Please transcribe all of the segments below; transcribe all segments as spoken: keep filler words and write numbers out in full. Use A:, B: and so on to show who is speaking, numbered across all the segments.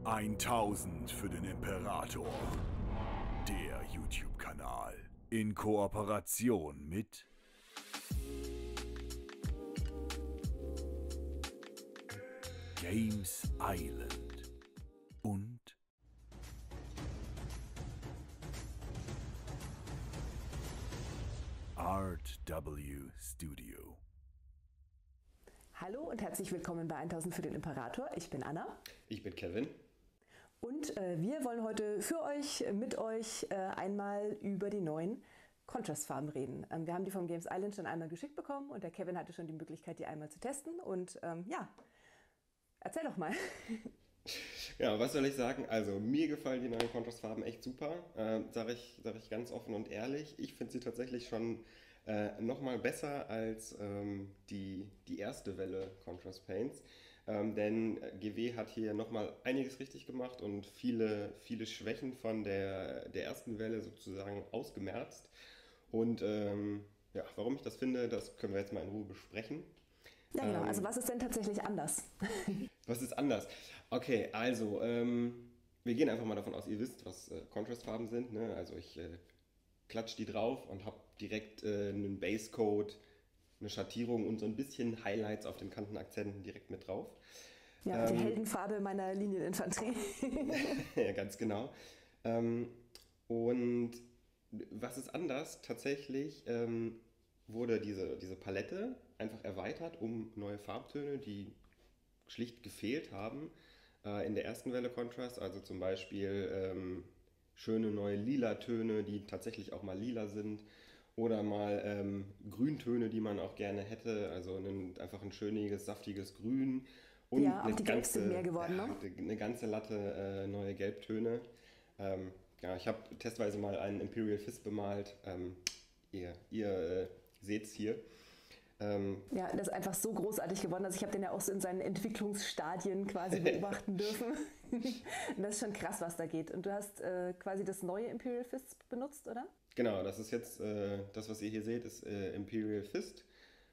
A: tausend für den Imperator. Der YouTube-Kanal. In Kooperation mit Games Island und Art W Studio.
B: Hallo und herzlich willkommen bei tausend für den Imperator. Ich bin Anna.
C: Ich bin Kevin.
B: Und äh, wir wollen heute für euch, mit euch äh, einmal über die neuen Contrast-Farben reden. Ähm, wir haben die vom Games Island schon einmal geschickt bekommen und der Kevin hatte schon die Möglichkeit, die einmal zu testen. Und ähm, ja, erzähl doch mal.
C: Ja, was soll ich sagen? Also mir gefallen die neuen Contrast-Farben echt super, äh, sage ich, sag ich ganz offen und ehrlich. Ich finde sie tatsächlich schon äh, nochmal besser als ähm, die, die erste Welle Contrast Paints. Ähm, denn G W hat hier nochmal einiges richtig gemacht und viele, viele Schwächen von der, der ersten Welle sozusagen ausgemerzt. Und ähm, ja, warum ich das finde, das können wir jetzt mal in Ruhe besprechen.
B: Ja, genau.
C: Ähm,
B: Also was ist denn tatsächlich anders?
C: Was ist anders? Okay, also ähm, wir gehen einfach mal davon aus, ihr wisst, was äh, Contrastfarben sind. Ne? Also ich äh, klatsche die drauf und habe direkt äh, einen Basecode, eine Schattierung und so ein bisschen Highlights auf den Kantenakzenten direkt mit drauf.
B: Ja,
C: Ähm,
B: die Heldenfarbe meiner Linieninfanterie.
C: Ja, ganz genau. Ähm, und was ist anders? Tatsächlich ähm, wurde diese, diese Palette einfach erweitert um neue Farbtöne, die schlicht gefehlt haben äh, in der ersten Welle Contrast. Also zum Beispiel ähm, schöne neue lila Töne, die tatsächlich auch mal lila sind. Oder mal ähm, Grüntöne, die man auch gerne hätte. Also ein, einfach ein schöniges, saftiges Grün. Und
B: Ja, auch
C: eine
B: die Gelbs sind
C: ganze,
B: mehr geworden,
C: ja,
B: ne?
C: eine ganze Latte äh, neue Gelbtöne. Ähm, ja, ich habe testweise mal einen Imperial Fist bemalt. Ähm, ihr ihr äh, seht es hier. Ähm,
B: Ja, das ist einfach so großartig geworden. Also ich habe den ja auch so in seinen Entwicklungsstadien quasi beobachten dürfen. Und das ist schon krass, was da geht. Und du hast äh, quasi das neue Imperial Fist benutzt, oder?
C: Genau, das ist jetzt, äh, das was ihr hier seht, ist äh, Imperial Fist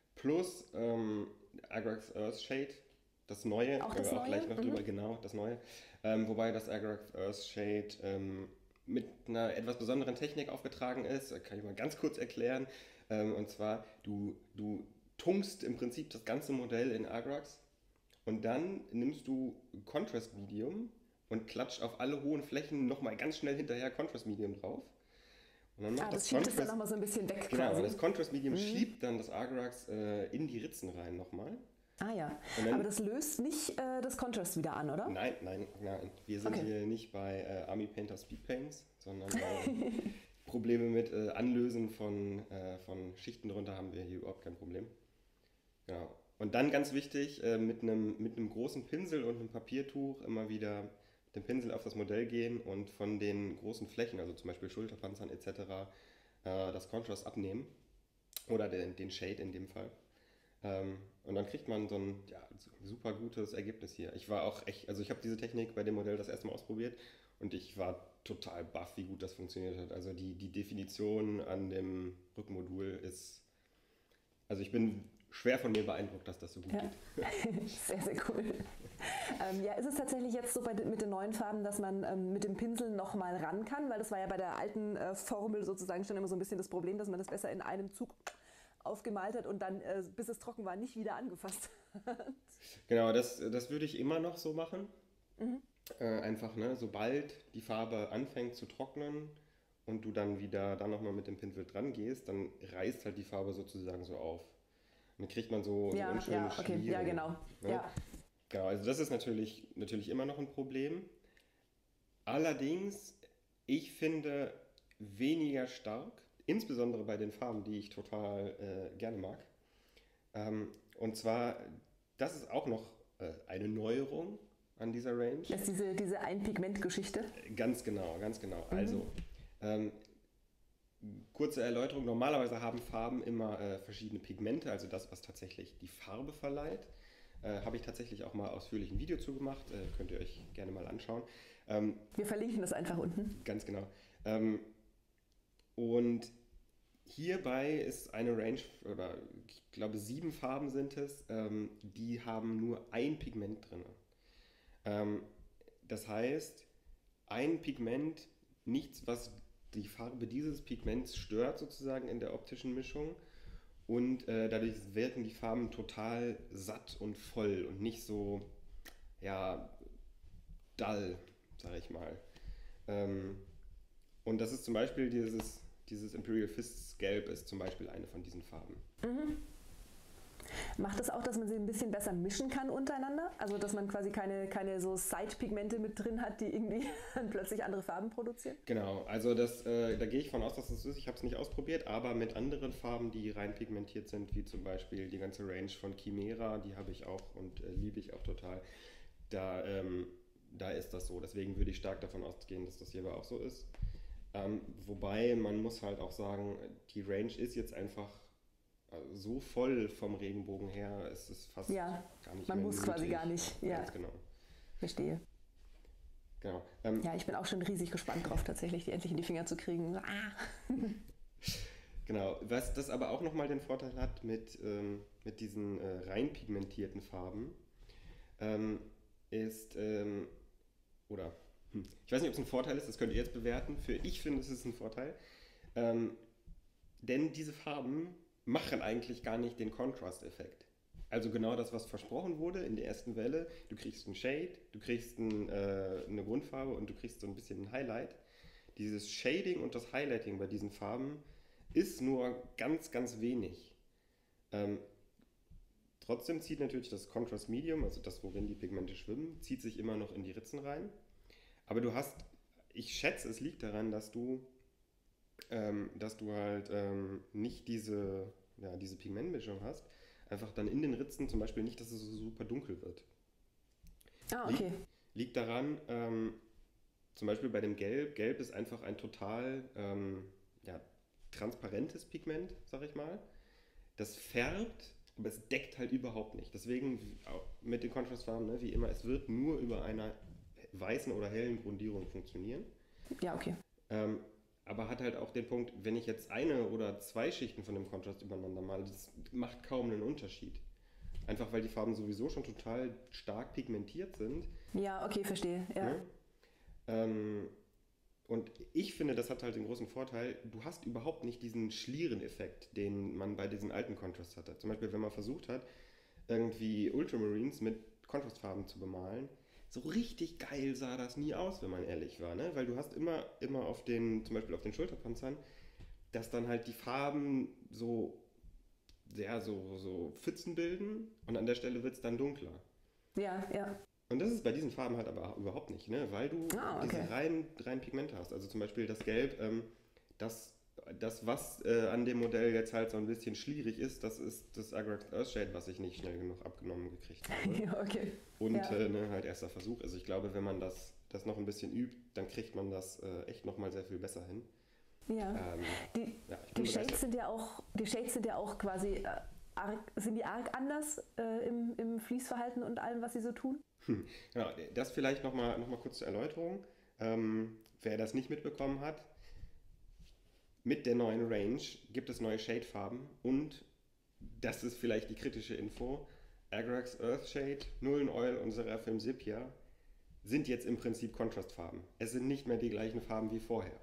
C: plus ähm, Agrax Earthshade, das neue,
B: Auch
C: können
B: das
C: wir auch
B: Neue?
C: gleich noch
B: Mhm.
C: drüber, genau, das neue. Ähm, wobei das Agrax Earthshade ähm, mit einer etwas besonderen Technik aufgetragen ist, kann ich mal ganz kurz erklären. Ähm, und zwar, du, du tunkst im Prinzip das ganze Modell in Agrax und dann nimmst du Contrast Medium und klatscht auf alle hohen Flächen nochmal ganz schnell hinterher Contrast Medium drauf. Und dann macht
B: Ah,
C: das,
B: das schiebt es dann
C: Contrast,
B: nochmal so ein bisschen weg
C: genau,
B: quasi.
C: das Contrast Medium schiebt dann das Agrax äh, in die Ritzen rein nochmal.
B: Ah ja,
C: Und dann-
B: aber das löst nicht äh, das Contrast wieder an, oder?
C: Nein, nein, nein. Wir sind
B: Okay.
C: hier nicht bei äh, Army Painter Speed Paints, sondern äh, Probleme mit äh, Anlösen von, äh, von Schichten drunter haben wir hier überhaupt kein Problem. Genau. Und dann ganz wichtig, äh, mit einem mit einem großen Pinsel und einem Papiertuch immer wieder mit dem Pinsel auf das Modell gehen und von den großen Flächen, also zum Beispiel Schulterpanzern et cetera, äh, das Contrast abnehmen. Oder den, den Shade in dem Fall. Ähm, und dann kriegt man so ein ja, super gutes Ergebnis hier. Ich war auch echt, also ich habe diese Technik bei dem Modell das erste Mal ausprobiert und ich war total baff, wie gut das funktioniert hat. Also die, die Definition an dem Rückenmodul ist, also ich bin schwer von mir beeindruckt, dass das so gut
B: Ja.
C: geht.
B: Sehr, sehr cool. Ähm, ja, ist es tatsächlich jetzt so bei, den- mit den neuen Farben, dass man ähm, mit dem Pinsel nochmal ran kann? Weil das war ja bei der alten äh, Formel sozusagen schon immer so ein bisschen das Problem, dass man das besser in einem Zug aufgemalt hat und dann, äh, bis es trocken war, nicht wieder angefasst hat.
C: Genau, das, das würde ich immer noch so machen. Äh, einfach, ne, sobald die Farbe anfängt zu trocknen und du dann wieder dann nochmal mit dem Pinsel dran gehst, dann reißt halt die Farbe sozusagen so auf. Und dann kriegt man so, so
B: Ja,
C: unschöne
B: ja, okay,
C: Schliere.
B: ja, genau.
C: Ne?
B: Ja.
C: Genau, also das ist natürlich, natürlich immer noch ein Problem. Allerdings, ich finde weniger stark, insbesondere bei den Farben, die ich total äh, gerne mag. Ähm, und zwar, das ist auch noch äh, eine Neuerung an dieser Range.
B: Das ist diese, diese Ein-Pigment-Geschichte.
C: Ganz genau, ganz genau. Also, ähm, kurze Erläuterung. Normalerweise haben Farben immer äh, verschiedene Pigmente, also das, was tatsächlich die Farbe verleiht. Äh, habe ich tatsächlich auch mal ausführlich ein Video zu gemacht, äh, könnt ihr euch gerne mal anschauen. Ähm,
B: Wir verlinken das einfach unten.
C: ganz genau. Ähm, und hierbei ist eine Range, oder ich glaube sieben Farben sind es, ähm, die haben nur ein Pigment drin. Ähm, das heißt, ein Pigment, nichts, was die Farbe dieses Pigments stört sozusagen in der optischen Mischung. Und äh, dadurch wirken die Farben total satt und voll und nicht so, ja, dull, sag ich mal. Ähm, und das ist zum Beispiel dieses, dieses Imperial Fists Gelb ist zum Beispiel eine von diesen Farben.
B: Mhm. Macht das auch, dass man sie ein bisschen besser mischen kann untereinander? Also dass man quasi keine, keine so Side-Pigmente mit drin hat, die irgendwie plötzlich andere Farben produzieren?
C: Genau, also das, äh, da gehe ich von aus, dass das ist. Ich habe es nicht ausprobiert, aber mit anderen Farben, die rein pigmentiert sind, wie zum Beispiel die ganze Range von Chimera, die habe ich auch und äh, liebe ich auch total. Da, ähm, da ist das so. Deswegen würde ich stark davon ausgehen, dass das hierbei auch so ist. Ähm, wobei man muss halt auch sagen, die Range ist jetzt einfach so voll vom Regenbogen her, es ist fast
B: ja,
C: gar nicht
B: man
C: mehr
B: muss
C: nötig.
B: quasi gar nicht. Ja,
C: ganz genau.
B: Verstehe.
C: Genau. Ähm,
B: ja, ich bin auch schon riesig gespannt drauf, tatsächlich die endlich in die Finger zu kriegen. Ah.
C: Genau. Was das aber auch nochmal den Vorteil hat mit, ähm, mit diesen äh, rein pigmentierten Farben, ähm, ist, ähm, oder hm, ich weiß nicht, ob es ein Vorteil ist, das könnt ihr jetzt bewerten. Für ich finde, es ist ein Vorteil. Ähm, denn diese Farben machen eigentlich gar nicht den Contrast-Effekt. Also genau das, was versprochen wurde in der ersten Welle. Du kriegst einen Shade, du kriegst ein, äh, eine Grundfarbe und du kriegst so ein bisschen ein Highlight. Dieses Shading und das Highlighting bei diesen Farben ist nur ganz, ganz wenig. Ähm, trotzdem zieht natürlich das Contrast Medium, also das, worin die Pigmente schwimmen, zieht sich immer noch in die Ritzen rein. Aber du hast, ich schätze, es liegt daran, dass du Ähm, dass du halt ähm, nicht diese, ja, diese Pigmentmischung hast, einfach dann in den Ritzen zum Beispiel nicht, dass es so super dunkel wird.
B: Ah, okay.
C: Liegt, liegt daran, ähm, zum Beispiel bei dem Gelb, Gelb ist einfach ein total ähm, ja, transparentes Pigment, sag ich mal. Das färbt, aber es deckt halt überhaupt nicht. Deswegen auch mit den Kontrastfarben, ne, wie immer, es wird nur über einer weißen oder hellen Grundierung funktionieren.
B: Ja, okay.
C: Ähm, aber hat halt auch den Punkt, wenn ich jetzt eine oder zwei Schichten von dem Kontrast übereinander male, das macht kaum einen Unterschied. Einfach weil die Farben sowieso schon total stark pigmentiert sind.
B: Ja, okay, verstehe. Ja.
C: Ne? Ähm, und ich finde, das hat halt den großen Vorteil, du hast überhaupt nicht diesen Schlieren-Effekt, den man bei diesen alten Contrasts hatte. Zum Beispiel, wenn man versucht hat, irgendwie Ultramarines mit Kontrastfarben zu bemalen, so richtig geil sah das nie aus, wenn man ehrlich war, ne? Weil du hast immer, immer auf den, zum Beispiel auf den Schulterpanzern, dass dann halt die Farben so, ja, so, so Pfützen bilden und an der Stelle wird es dann dunkler.
B: Ja, ja.
C: Und das ist bei diesen Farben halt aber überhaupt nicht, ne? Weil du
B: ah, okay.
C: diese reinen, reinen Pigmente hast. Also zum Beispiel das Gelb, ähm, das, das, was äh, an dem Modell jetzt halt so ein bisschen schlierig ist, das ist das Agrax Earthshade, was ich nicht schnell genug abgenommen gekriegt habe.
B: ja, okay.
C: Und
B: ja.
C: äh, ne, halt erster Versuch. Also ich glaube, wenn man das, das noch ein bisschen übt, dann kriegt man das äh, echt nochmal sehr viel besser hin.
B: Ja.
C: Ähm,
B: die
C: ja,
B: die Shades sind ja auch, die Shades sind ja auch quasi äh, arg, sind die arg anders äh, im, im Fließverhalten und allem, was sie so tun?
C: Hm. Genau, das vielleicht nochmal noch mal kurz zur Erläuterung. Ähm, wer das nicht mitbekommen hat, mit der neuen Range gibt es neue Shade-Farben und, das ist vielleicht die kritische Info, Agrax Earthshade, Nullen Oil und Seraphim Sepia sind jetzt im Prinzip Kontrastfarben. Es sind nicht mehr die gleichen Farben wie vorher.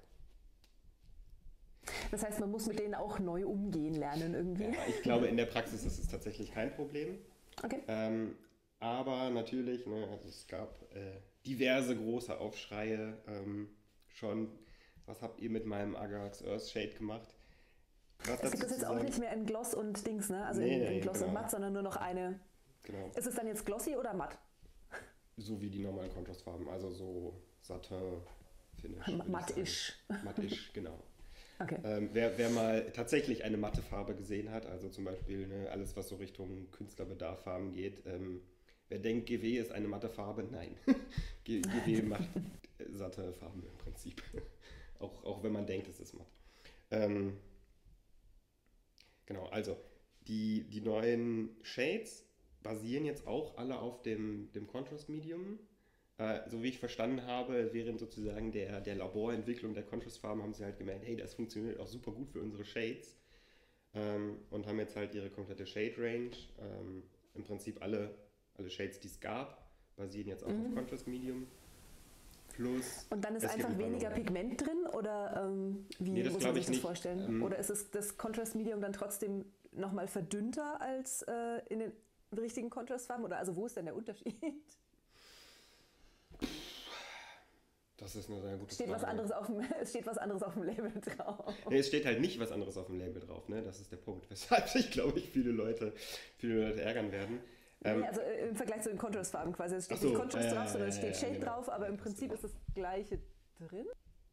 B: Das heißt, man muss mit denen auch neu umgehen lernen irgendwie?
C: Ja, ich glaube, in der Praxis ist es tatsächlich kein Problem.
B: Okay.
C: Ähm, aber natürlich, ne, also es gab äh, diverse große Aufschreie ähm, schon. Was habt ihr mit meinem Agrax Earthshade gemacht? Was
B: es gibt das jetzt auch nicht mehr in Gloss und Dings, ne? Also
C: nee,
B: in,
C: nee,
B: in Gloss
C: genau.
B: und Matt, sondern nur noch eine.
C: Genau.
B: Ist es dann jetzt glossy oder matt?
C: So wie die normalen Kontrastfarben, also so Satin, Finish.
B: Matt-ish.
C: Matt-ish, genau.
B: Okay.
C: Ähm, wer, wer mal tatsächlich eine matte Farbe gesehen hat, also zum Beispiel ne, alles, was so Richtung Künstlerbedarf-Farben geht, ähm, wer denkt, G W ist eine matte Farbe, nein. G W macht satte Farben im Prinzip. auch, auch wenn man denkt, es ist matt. Ähm, genau, also die, die neuen Shades basieren jetzt auch alle auf dem, dem Contrast Medium. Äh, so wie ich verstanden habe, während sozusagen der, der Laborentwicklung der Contrast-Farben haben sie halt gemerkt, hey, das funktioniert auch super gut für unsere Shades. Ähm, und haben jetzt halt ihre komplette Shade-Range. Ähm, Im Prinzip alle, alle Shades, die es gab, basieren jetzt auch
B: mhm.
C: auf Contrast Medium. Plus
B: Und dann ist
C: es gibt
B: einfach
C: ein paar
B: weniger
C: neue.
B: Pigment drin oder ähm, wie
C: Nee, das
B: muss
C: glaub
B: man sich
C: ich
B: das
C: nicht.
B: vorstellen?
C: Ähm,
B: Oder ist es das Contrast Medium dann trotzdem nochmal verdünnter als äh, in den richtigen Contrastfarben? Oder also wo ist denn der Unterschied?
C: Das ist eine sehr gute
B: Steht
C: Frage.
B: was anderes auf dem, es steht was anderes auf dem Label drauf.
C: Nee, es steht halt nicht was anderes auf dem Label drauf, ne? Das ist der Punkt, weshalb sich, glaube ich, viele Leute, viele Leute ärgern werden. Ähm,
B: Nee, also äh, im Vergleich zu den Contrastfarben quasi. Es steht
C: Ach so,
B: nicht Contrast
C: ja,
B: drauf,
C: ja,
B: sondern es
C: ja,
B: steht
C: ja,
B: Shade
C: genau.
B: drauf, aber im
C: Ja,
B: Prinzip
C: das
B: ist das gleiche drin.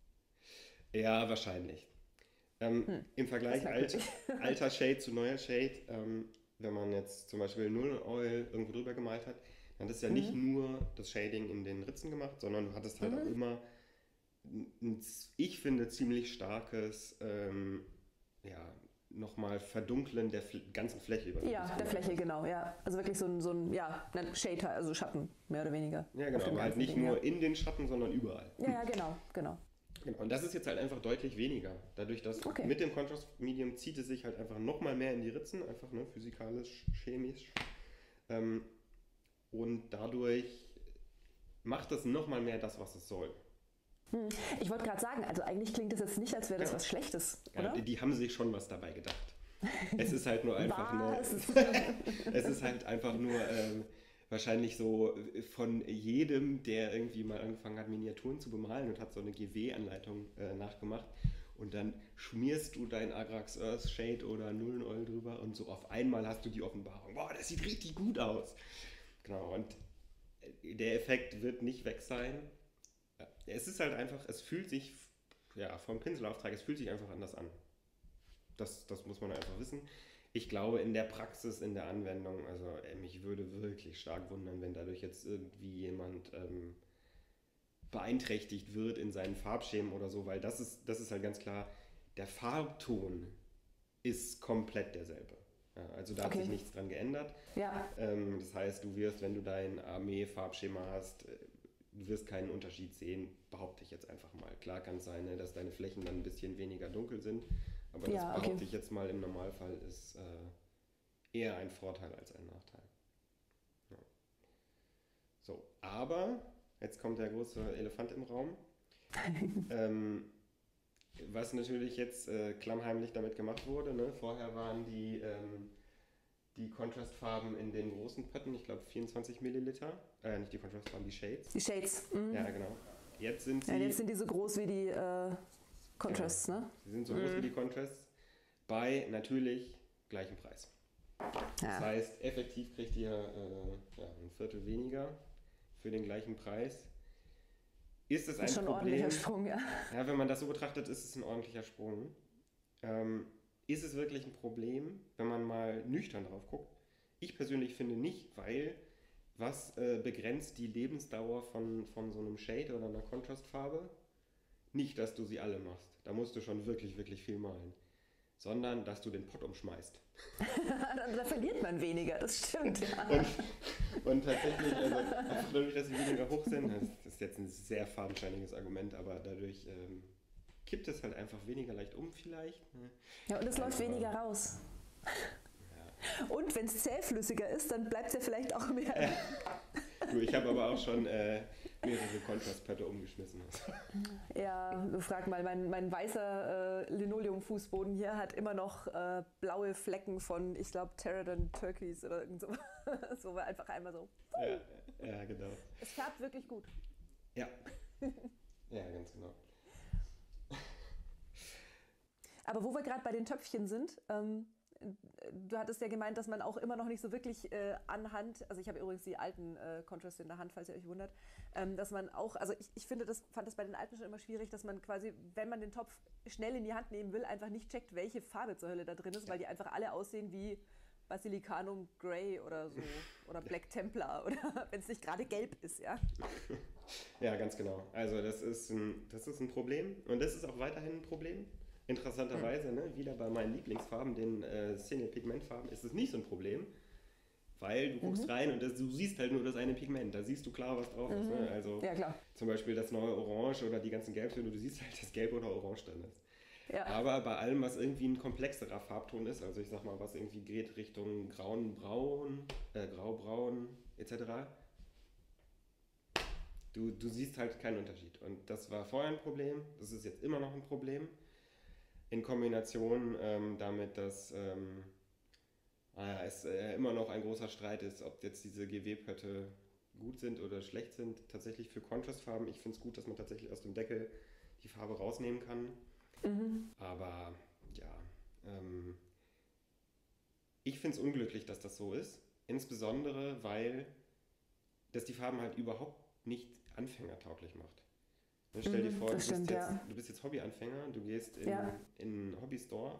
C: Ja, wahrscheinlich. Ähm,
B: Hm,
C: Im Vergleich
B: das
C: alt,
B: merkt
C: alter Shade zu neuer Shade, ähm, wenn man jetzt zum Beispiel Null Oil irgendwo drüber gemalt hat, dann hat es ja
B: Mhm.
C: nicht nur das Shading in den Ritzen gemacht, sondern du hattest halt
B: Mhm.
C: auch immer ein, ein, ich finde, ziemlich starkes, ähm, ja, nochmal Verdunkeln der Fl ganzen Fläche über
B: Ja, der Fläche, genau, ja. Also wirklich so ein, so ein ja, ein Shade, also Schatten, mehr oder weniger.
C: Ja,
B: auf
C: genau,
B: dem
C: aber halt
B: ganzen
C: nicht
B: Ding,
C: nur
B: ja.
C: in den Schatten, sondern überall.
B: Ja, ja, genau, genau.
C: Genau. Und das ist jetzt halt einfach deutlich weniger. Dadurch, dass
B: Okay.
C: mit dem Contrast Medium zieht es sich halt einfach nochmal mehr in die Ritzen, einfach ne, physikalisch, chemisch. Ähm, und dadurch macht es nochmal mehr das, was es soll.
B: Hm. Ich wollte gerade sagen, also eigentlich klingt das jetzt nicht, als wäre das
C: Ja.
B: was Schlechtes,
C: Ja,
B: oder?
C: die, die haben sich schon was dabei gedacht. Es ist halt nur einfach
B: Was?
C: eine. Es ist halt einfach nur ähm, wahrscheinlich so von jedem, der irgendwie mal angefangen hat, Miniaturen zu bemalen und hat so eine G W-Anleitung äh, nachgemacht. Und dann schmierst du dein Agrax Earth Shade oder Nullen Oil drüber und so auf einmal hast du die Offenbarung. Boah, das sieht richtig gut aus. Genau, und der Effekt wird nicht weg sein. Es ist halt einfach, es fühlt sich, ja, vom Pinselauftrag, es fühlt sich einfach anders an. Das, das muss man einfach wissen. Ich glaube, in der Praxis, in der Anwendung, also äh, mich würde wirklich stark wundern, wenn dadurch jetzt irgendwie jemand ähm, beeinträchtigt wird in seinen Farbschemen oder so, weil das ist, das ist halt ganz klar, der Farbton ist komplett derselbe. Ja, also da hat
B: Okay.
C: sich nichts dran geändert.
B: Ja,
C: Ähm, das heißt, du wirst, wenn du dein Armee-Farbschema hast, äh, du wirst keinen Unterschied sehen, behaupte ich jetzt einfach mal. Klar kann es sein, ne, dass deine Flächen dann ein bisschen weniger dunkel sind, aber das
B: Ja, okay.
C: behaupte ich jetzt mal im Normalfall ist äh, eher ein Vorteil als ein Nachteil. Ja. So, aber jetzt kommt der große Elefant im Raum. ähm, was natürlich jetzt äh, klammheimlich damit gemacht wurde, ne? Vorher waren die, ähm, die Kontrastfarben in den großen Pötten, ich glaube vierundzwanzig Milliliter, äh, nicht die Kontrastfarben, die Shades.
B: die Shades. Mhm.
C: Ja, genau. Jetzt sind sie,
B: Ja, jetzt sind die so groß wie die äh, Contrasts, ne?
C: sie sind so groß wie die Contrasts, bei natürlich gleichem Preis. Das
B: Ja.
C: heißt, effektiv kriegt ihr äh, ja, ein Viertel weniger für den gleichen Preis. Ist es ein
B: Das ist schon ein
C: Problem?
B: ordentlicher Sprung, ja.
C: Ja, wenn man das so betrachtet, ist es ein ordentlicher Sprung. Ähm, ist es wirklich ein Problem, wenn man mal nüchtern drauf guckt? Ich persönlich finde nicht, weil was äh, begrenzt die Lebensdauer von, von so einem Shade oder einer Kontrastfarbe? Nicht, dass du sie alle machst. Da musst du schon wirklich, wirklich viel malen. Sondern, dass du den Pott umschmeißt.
B: da, da verliert man weniger, das stimmt. Ja.
C: Und, und tatsächlich, also einfach dadurch, dass sie weniger hoch sind, das ist jetzt ein sehr fadenscheiniges Argument, aber dadurch ähm, kippt es halt einfach weniger leicht um vielleicht. Ne?
B: Ja, und es läuft
C: Aber-
B: weniger raus. Und wenn es zähflüssiger ist, dann bleibt es ja vielleicht auch mehr.
C: Du, ich habe aber auch schon äh, mehrere Kontrastpötte umgeschmissen.
B: Ja, du frag mal, mein, mein weißer äh, Linoleum-Fußboden hier hat immer noch äh, blaue Flecken von, ich glaube, Pterodon Turkeys oder irgend so. So war einfach einmal so.
C: Ja, ja, genau.
B: Es färbt wirklich gut.
C: Ja. Ja, ganz genau.
B: Aber wo wir gerade bei den Töpfchen sind, ähm, du hattest ja gemeint, dass man auch immer noch nicht so wirklich äh, anhand, also ich habe übrigens die alten äh, Contrasts in der Hand, falls ihr euch wundert, ähm, dass man auch, also ich, ich finde, das fand das bei den alten schon immer schwierig, dass man quasi, wenn man den Topf schnell in die Hand nehmen will, einfach nicht checkt, welche Farbe zur Hölle da drin ist, weil die einfach alle aussehen wie Basilicanum Grey oder so oder Black Templar oder wenn es nicht gerade gelb ist, ja.
C: Ja, ganz genau. Also das ist ein, das ist ein Problem und das ist auch weiterhin ein Problem. Interessanterweise, ne, wieder bei meinen Lieblingsfarben, den äh, Single-Pigment-Farben, ist es nicht so ein Problem, weil du guckst
B: Mhm.
C: rein und das, du siehst halt nur das eine Pigment, da siehst du klar, was drauf ist. Ne? Also
B: Ja, klar.
C: zum Beispiel das neue Orange oder die ganzen Gelbtöne, du siehst halt, dass Gelb oder Orange drin ist.
B: Ja.
C: Aber bei allem, was irgendwie ein komplexerer Farbton ist, also ich sag mal, was irgendwie geht Richtung Grauen-Braun, äh, Grau-Braun et cetera, Du, du siehst halt keinen Unterschied. Und das war vorher ein Problem, das ist jetzt immer noch ein Problem. In Kombination ähm, damit, dass ähm, ah, es äh, immer noch ein großer Streit ist, ob jetzt diese G W-Pötte gut sind oder schlecht sind. Tatsächlich für Contrastfarben, ich finde es gut, dass man tatsächlich aus dem Deckel die Farbe rausnehmen kann.
B: Mhm.
C: Aber ja, ähm, ich finde es unglücklich, dass das so ist. Insbesondere, weil das die Farben halt überhaupt nicht anfängertauglich macht. Und stell dir
B: Mhm,
C: vor, du
B: das
C: bist,
B: stimmt,
C: jetzt,
B: ja.
C: du bist jetzt Hobbyanfänger, du gehst in,
B: Ja.
C: in einen Hobbystore,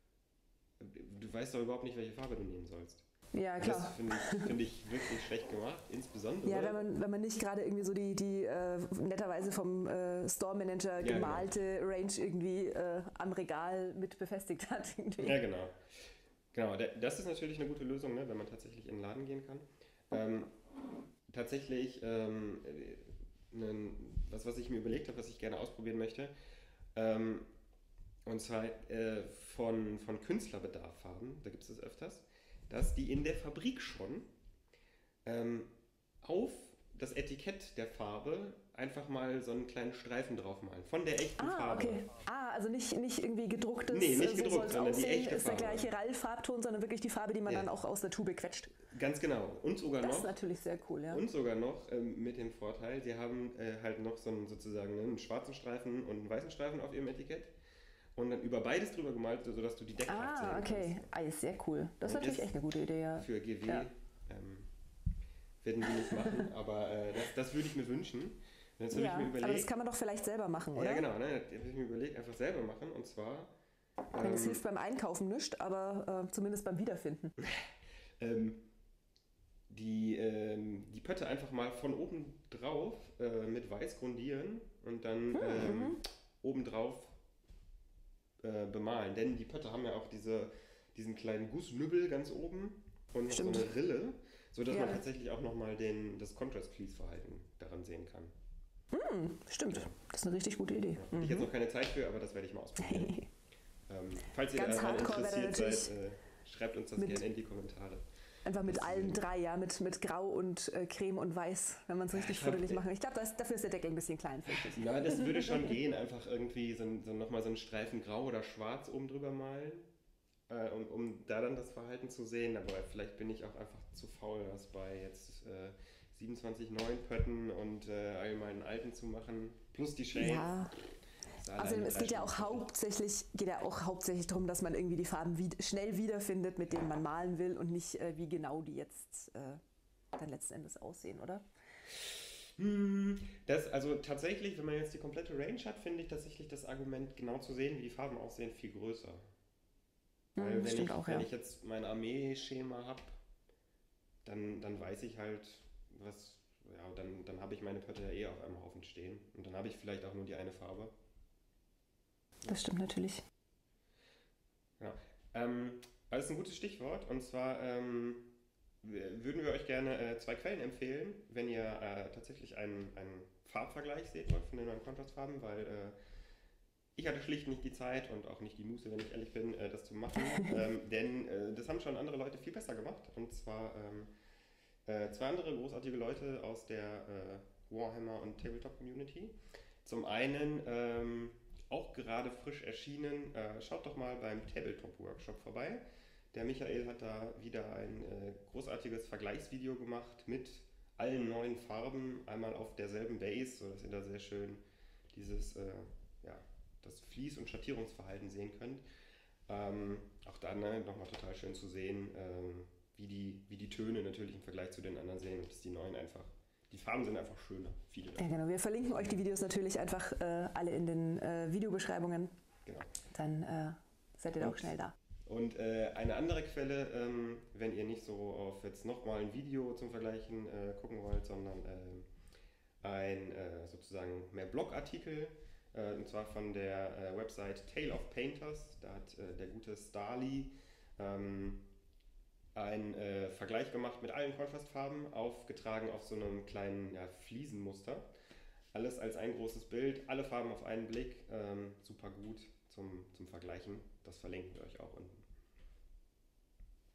C: du weißt doch überhaupt nicht, welche Farbe du nehmen sollst.
B: Ja,
C: Und
B: klar.
C: das finde ich, find ich wirklich schlecht gemacht, insbesondere.
B: Ja, wenn man, wenn man nicht gerade irgendwie so die, die äh, netterweise vom äh, Store-Manager
C: Ja,
B: gemalte Range irgendwie äh, am Regal mit befestigt hat. Irgendwie.
C: Ja, genau. Genau, da- das ist natürlich eine gute Lösung, ne, wenn man tatsächlich in den Laden gehen kann. Ähm, tatsächlich, ähm, äh, nen- was, was ich mir überlegt habe, was ich gerne ausprobieren möchte, ähm, und zwar äh, von, von Künstlerbedarf haben, da gibt es das öfters, dass die in der Fabrik schon ähm, auf das Etikett der Farbe einfach mal so einen kleinen Streifen draufmalen, von der echten
B: Ah,
C: Farbe.
B: okay. Ah, also nicht, nicht irgendwie gedrucktes,
C: Nee, nicht
B: äh,
C: gedruckt,
B: so soll's
C: sondern die
B: aussehen,
C: echte
B: ist der
C: Farbe.
B: gleiche Rall-Farbton, sondern wirklich die Farbe, die man
C: Ja.
B: dann auch aus der Tube quetscht.
C: Ganz genau. Und sogar
B: Das
C: noch,
B: ist natürlich sehr cool, ja.
C: und sogar noch ähm, mit dem Vorteil, sie haben äh, halt noch so einen sozusagen einen schwarzen Streifen und einen weißen Streifen auf ihrem Etikett und dann über beides drüber gemalt, sodass du die Deckkraft
B: Ah,
C: sehen
B: okay.
C: kannst.
B: Ah, ist sehr cool. Das ist
C: Und
B: natürlich
C: ist
B: echt eine gute Idee, ja.
C: Für G W
B: Ja.
C: ähm, werden die nicht machen, aber äh, das, das würde ich mir wünschen. Und jetzt habe
B: Ja,
C: ich mir
B: aber das
C: überlegt,
B: kann man doch vielleicht selber machen, oder?
C: ja genau, ne, jetzt habe ich mir überlegt, einfach selber machen und zwar
B: Ich meine, das
C: ähm,
B: hilft beim Einkaufen nicht, aber äh, zumindest beim Wiederfinden.
C: ähm, die, ähm, die Pötte einfach mal von oben drauf äh, mit weiß grundieren und dann ähm, obendrauf äh, bemalen. Denn die Pötte haben ja auch diese, diesen kleinen Gussnübbel ganz oben und noch so
B: Stimmt.
C: eine Rille, sodass
B: Ja.
C: man tatsächlich auch nochmal das Contrast-Crease-Verhalten daran sehen kann.
B: Hm, stimmt. Das ist eine richtig gute Idee.
C: Ja. Ich jetzt noch keine Zeit für, aber das werde ich mal ausprobieren. ähm, falls ihr
B: Ganz
C: daran
B: hardcore wäre
C: interessiert
B: natürlich
C: seid, äh, schreibt uns das
B: mit-
C: gerne in die Kommentare.
B: Einfach mit
C: Das-
B: allen drei, ja, mit, mit Grau und äh, Creme und Weiß, wenn man es richtig
C: Ich hab-
B: fuddelig machen. Ich glaube, dafür ist der Deckel ein bisschen klein, finde ich.
C: Na, das würde schon gehen, einfach irgendwie so, ein- so nochmal so einen Streifen Grau oder Schwarz oben drüber malen, äh, um, um da dann das Verhalten zu sehen. Aber vielleicht bin ich auch einfach zu faul, das bei jetzt äh, siebenundzwanzig neuen Pötten und äh, all meinen alten zu machen, plus die Shades.
B: Ja,
C: Das ist
B: also
C: alleine
B: es
C: drei
B: geht ja auch
C: Stunden.
B: hauptsächlich, geht ja auch hauptsächlich darum, dass man irgendwie die Farben wied- schnell wiederfindet, mit denen man malen will und nicht, äh, wie genau die jetzt äh, dann letzten Endes aussehen, oder?
C: Hm, das, also tatsächlich, wenn man jetzt die komplette Range hat, finde ich tatsächlich das Argument, genau zu sehen, wie die Farben aussehen, viel größer. Weil
B: Hm,
C: wenn,
B: stimmt
C: ich,
B: auch,
C: wenn
B: ja.
C: ich jetzt mein Armeeschema habe, dann, dann weiß ich halt, was, ja, dann, dann habe ich meine Pötte ja eh auf einem Haufen stehen. Und dann habe ich vielleicht auch nur die eine Farbe.
B: Das stimmt natürlich.
C: Ja. Ähm, aber das ist ein gutes Stichwort. Und zwar ähm, w- würden wir euch gerne äh, zwei Quellen empfehlen, wenn ihr äh, tatsächlich einen, einen Farbvergleich seht wollt von den neuen Kontrastfarben, weil äh, ich hatte schlicht nicht die Zeit und auch nicht die Muße, wenn ich ehrlich bin, äh, das zu machen. ähm, denn äh, das haben schon andere Leute viel besser gemacht. Und zwar ähm, äh, zwei andere großartige Leute aus der äh, Warhammer und Tabletop Community. Zum einen ähm, auch gerade frisch erschienen, äh, schaut doch mal beim Tabletop Workshop vorbei. Der Michael hat da wieder ein äh, großartiges Vergleichsvideo gemacht mit allen neuen Farben, einmal auf derselben Base, sodass ihr da sehr schön dieses, äh, ja, das Fließ- und Schattierungsverhalten sehen könnt. Ähm, auch da ne, nochmal total schön zu sehen, ähm, wie, die, wie die Töne natürlich im Vergleich zu den anderen sehen und dass die neuen einfach, die Farben sind einfach schöner, viele
B: Ja,
C: davon.
B: genau. Wir verlinken euch die Videos natürlich einfach äh, alle in den äh, Videobeschreibungen.
C: Genau.
B: Dann äh, seid ihr da auch
C: Und-
B: schnell da.
C: Und äh, eine andere Quelle, ähm, wenn ihr nicht so auf jetzt nochmal ein Video zum Vergleichen äh, gucken wollt, sondern ähm, ein äh, sozusagen mehr Blogartikel, äh, und zwar von der äh, Website Tale of Painters. Da hat äh, der gute Starly ähm, einen äh, Vergleich gemacht mit allen Kontrastfarben, aufgetragen auf so einem kleinen ja, Fliesenmuster. Alles als ein großes Bild, alle Farben auf einen Blick, ähm, super gut zum, zum Vergleichen. Das verlinken wir euch auch unten.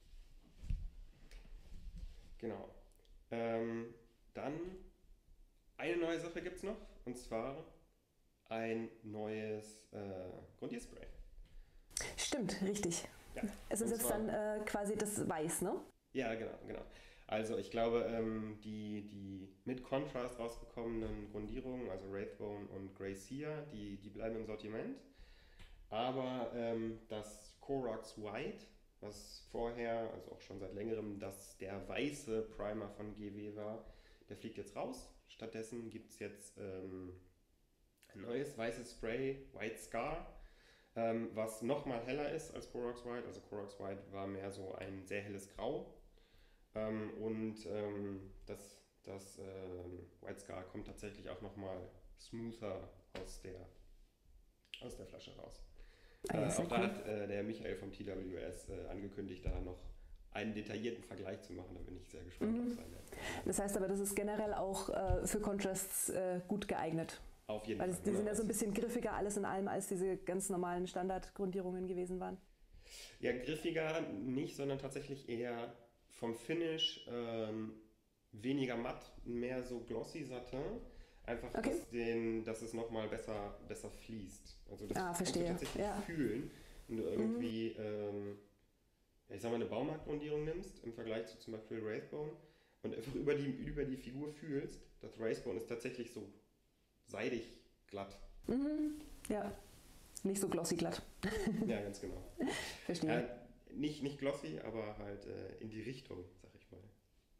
C: Genau. Ähm, dann eine neue Sache gibt es noch, und zwar ein neues äh, Grundierspray.
B: Stimmt, richtig.
C: Ja,
B: Es ist
C: und
B: jetzt
C: zwar-
B: dann äh, quasi das Weiß, ne?
C: Ja, genau, genau. Also ich glaube, ähm, die, die mit Contrast rausgekommenen Grundierungen, also Wraithbone und Grey Seer, die, die bleiben im Sortiment. Aber ähm, das Korox White, was vorher, also auch schon seit längerem, das der weiße Primer von G W war, der fliegt jetzt raus. Stattdessen gibt es jetzt ähm, ein neues weißes Spray, White Scar, ähm, was nochmal heller ist als Korox White. Also Korox White war mehr so ein sehr helles Grau. Ähm, und ähm, das, das ähm, White Scar kommt tatsächlich auch nochmal smoother aus der, aus der Flasche raus.
B: Ah ja,
C: Äh,
B: sehr
C: auch da
B: cool.
C: hat äh, der Michael vom T W S äh, angekündigt, da noch einen detaillierten Vergleich zu machen. Da bin ich sehr gespannt
B: Mhm.
C: auf seine.
B: Das heißt aber, das ist generell auch äh, für Contrasts äh, gut geeignet.
C: Auf jeden
B: Weil
C: Fall.
B: es, die sind
C: genau.
B: ja so ein bisschen griffiger alles in allem, als diese ganz normalen Standardgrundierungen gewesen waren.
C: Ja, griffiger nicht, sondern tatsächlich eher vom Finish ähm, weniger matt, mehr so glossy Satin. Einfach,
B: Okay.
C: dass, den, dass es nochmal besser, besser fließt. Also das
B: Ah,
C: kannst du
B: verstehe.
C: tatsächlich
B: Ja.
C: fühlen, wenn du irgendwie, ähm, ja, ich sag mal, eine Baumarktgrundierung nimmst im Vergleich zu zum Beispiel Wraithbone und einfach über die, über die Figur fühlst. Das Wraithbone ist tatsächlich so seidig glatt.
B: Mhm. Ja, nicht so glossy glatt.
C: Ja, ganz genau.
B: Verstehe.
C: Äh, nicht, nicht glossy, aber halt äh, in die Richtung, sag ich mal.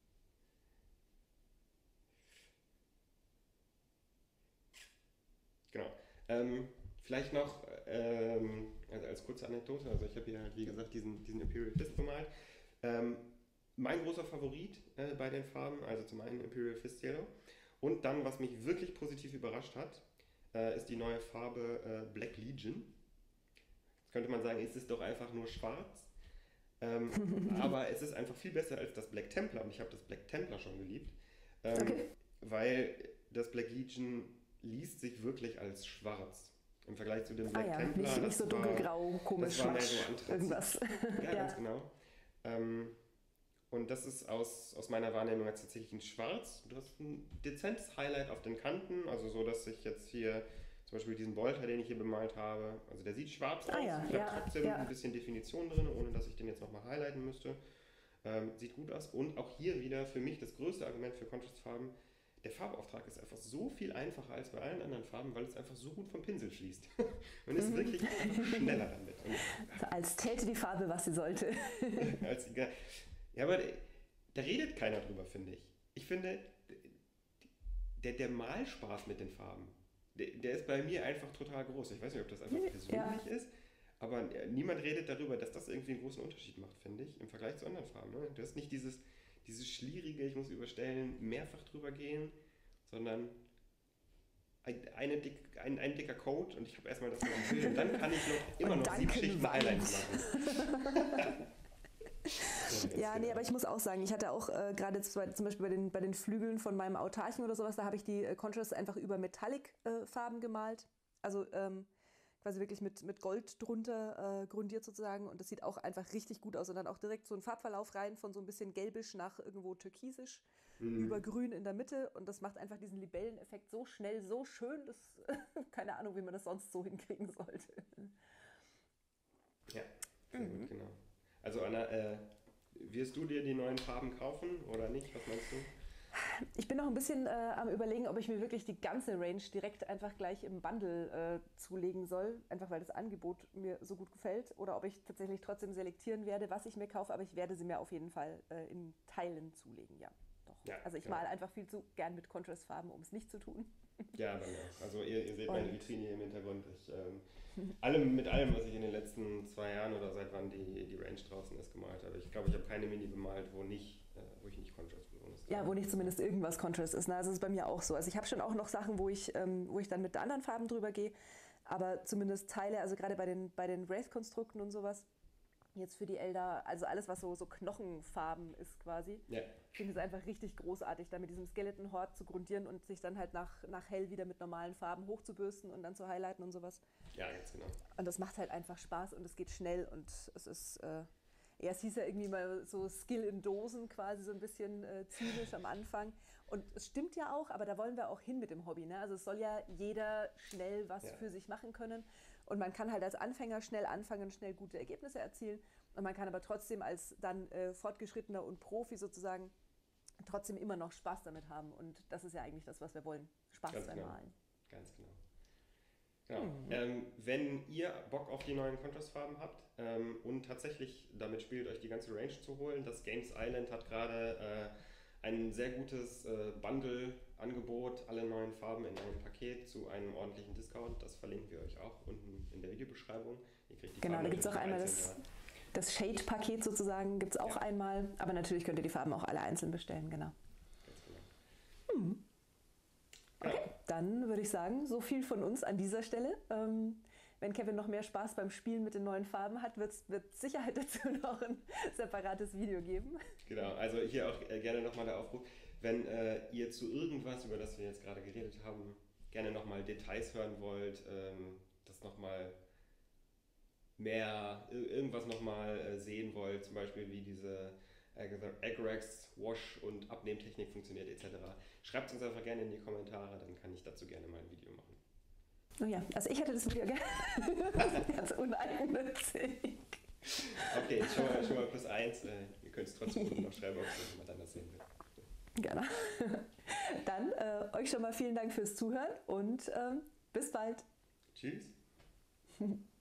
C: Genau. Ähm, vielleicht noch ähm, also als kurze Anekdote, also ich habe hier halt wie gesagt diesen, diesen Imperial Fist bemalt. Ähm, mein großer Favorit äh, bei den Farben, also zum einen Imperial Fist Yellow und dann, was mich wirklich positiv überrascht hat, äh, ist die neue Farbe äh, Black Legion. Jetzt könnte man sagen, ist es doch einfach nur schwarz. Ähm, aber es ist einfach viel besser als das Black Templar und ich habe das Black Templar schon geliebt, ähm,
B: Okay.
C: weil das Black Legion liest sich wirklich als schwarz im Vergleich zu dem
B: Ah
C: Black
B: ja,
C: Templar.
B: nicht,
C: das
B: nicht so
C: war-
B: dunkelgrau, komisch,
C: das war mehr
B: matsch,
C: so Anthrazit.
B: irgendwas.
C: Ja,
B: Ja.
C: ganz genau. Ähm, und das ist aus, aus meiner Wahrnehmung jetzt tatsächlich ein Schwarz. Du hast ein dezentes Highlight auf den Kanten, also so, dass ich jetzt hier zum Beispiel diesen Bolter, den ich hier bemalt habe, also der sieht schwarz
B: Ah
C: aus.
B: ja,
C: ich habe
B: ja,
C: trotzdem
B: ja.
C: ein bisschen Definition drin, ohne dass ich den jetzt nochmal highlighten müsste. Ähm, sieht gut aus. Und auch hier wieder für mich das größte Argument für Contrastfarben. Der Farbauftrag ist einfach so viel einfacher als bei allen anderen Farben, weil es einfach so gut vom Pinsel fließt. Man ist
B: Mhm.
C: wirklich einfach schneller damit. Und
B: Als täte die Farbe, was sie sollte.
C: als, ja, aber da redet keiner drüber, finde ich. Ich finde, der, der Malspaß mit den Farben, der, der ist bei mir einfach total groß. Ich weiß nicht, ob das einfach persönlich
B: Ja.
C: ist, aber niemand redet darüber, dass das irgendwie einen großen Unterschied macht, finde ich, im Vergleich zu anderen Farben. Ne? Du hast nicht dieses, dieses schlierige, ich muss überstellen, mehrfach drüber gehen, sondern ein, eine dick, ein, ein dicker Coat und ich habe erstmal das, was ich will und dann kann ich noch immer
B: Und
C: noch sieben
B: dann
C: Schichten
B: Wand.
C: Highlights machen.
B: Ja, nee,
C: genau.
B: aber ich muss auch sagen, ich hatte auch äh, gerade jetzt bei, zum Beispiel bei den, bei den Flügeln von meinem Autarchen oder sowas, da habe ich die äh, Contrasts einfach über Metallic-Farben äh, gemalt. Also ähm, quasi wirklich mit, mit Gold drunter äh, grundiert sozusagen. Und das sieht auch einfach richtig gut aus. Und dann auch direkt so ein Farbverlauf rein von so ein bisschen gelbisch nach irgendwo türkisisch
C: Mhm.
B: über grün in der Mitte. Und das macht einfach diesen Libelleneffekt so schnell, so schön, dass keine Ahnung, wie man das sonst so hinkriegen sollte.
C: Ja, sehr gut, genau. Also Anna, äh, wirst du dir die neuen Farben kaufen oder nicht? Was meinst du?
B: Ich bin noch ein bisschen äh, am Überlegen, ob ich mir wirklich die ganze Range direkt einfach gleich im Bundle äh, zulegen soll, einfach weil das Angebot mir so gut gefällt, oder ob ich tatsächlich trotzdem selektieren werde, was ich mir kaufe, aber ich werde sie mir auf jeden Fall äh, in Teilen zulegen, ja. Doch.
C: Ja,
B: also ich
C: genau.
B: male einfach viel zu gern mit Contrastfarben, um es nicht zu tun.
C: Ja, bei mir auch. Also ihr, ihr seht meine
B: Und-
C: Vitrine hier im Hintergrund. Ich, ähm, allem, mit allem, was ich in den letzten zwei Jahren oder seit wann die, die Range draußen ist, gemalt habe. Ich glaube, ich habe keine Mini bemalt, wo, nicht, äh, wo ich nicht Contrast benutzt
B: Ja,
C: habe.
B: wo nicht zumindest irgendwas Contrast ist. Ne? Also das ist bei mir auch so. Also ich habe schon auch noch Sachen, wo ich, ähm, wo ich dann mit anderen Farben drüber gehe, aber zumindest Teile, also gerade bei den, bei den Wraith-Konstrukten und sowas, jetzt für die Eldar, also alles, was so, so Knochenfarben ist quasi,
C: Ja,
B: ich finde es einfach richtig großartig, da mit diesem Skeleton-Hort zu grundieren und sich dann halt nach, nach hell wieder mit normalen Farben hochzubürsten und dann zu highlighten und sowas.
C: ja, ganz genau.
B: Und das macht halt einfach Spaß und es geht schnell und es ist, äh, ja, es hieß ja irgendwie mal so Skill in Dosen quasi so ein bisschen äh, zynisch am Anfang. Und es stimmt ja auch, aber da wollen wir auch hin mit dem Hobby. Ne? Also es soll ja jeder schnell was
C: Ja.
B: für sich machen können. Und man kann halt als Anfänger schnell anfangen, schnell gute Ergebnisse erzielen. Und man kann aber trotzdem als dann äh, Fortgeschrittener und Profi sozusagen trotzdem immer noch Spaß damit haben. Und das ist ja eigentlich das, was wir wollen. Spaß
C: Ganz
B: beim
C: genau.
B: Malen.
C: Ganz genau. Genau. Ähm, wenn ihr Bock auf die neuen Contrastfarben habt ähm, und tatsächlich damit spielt, euch die ganze Range zu holen, das Games Island hat gerade äh, ein sehr gutes äh, Bundle-Angebot, alle neuen Farben in einem Paket zu einem ordentlichen Discount. Das verlinken wir euch auch unten in der Videobeschreibung. Ihr kriegt die
B: Genau,
C: Farben
B: da gibt es auch
C: natürlich
B: einmal
C: einzeln
B: das, das Shade-Paket sozusagen, gibt es auch
C: Ja.
B: einmal. Aber natürlich könnt ihr die Farben auch alle einzeln bestellen, genau.
C: da. Ganz genau.
B: Hm. Okay,
C: Genau.
B: dann würde ich sagen, so viel von uns an dieser Stelle. Ähm, wenn Kevin noch mehr Spaß beim Spielen mit den neuen Farben hat, wird es mit Sicherheit dazu noch ein separates Video geben.
C: Genau, also hier auch äh, gerne nochmal der Aufruf, wenn äh, ihr zu irgendwas, über das wir jetzt gerade geredet haben, gerne nochmal Details hören wollt, ähm, das nochmal mehr, ir- irgendwas nochmal äh, sehen wollt, zum Beispiel wie diese Agrax Wash und Abnehmtechnik funktioniert et cetera. Schreibt uns einfach gerne in die Kommentare, dann kann ich dazu gerne mal ein Video machen.
B: Oh ja, also ich hätte das Video gerne. Das ist ganz uneigennützig.
C: Okay, schon mal, schon mal plus eins. Äh, ihr könnt es trotzdem unten noch schreiben, ob es jemand anders sehen will.
B: Genau. Dann äh, euch schon mal vielen Dank fürs Zuhören und ähm, bis bald.
C: Tschüss.